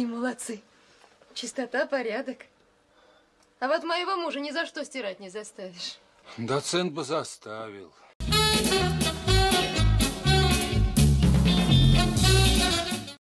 Какие молодцы. Чистота, порядок. А вот моего мужа ни за что стирать не заставишь. Доцент бы заставил.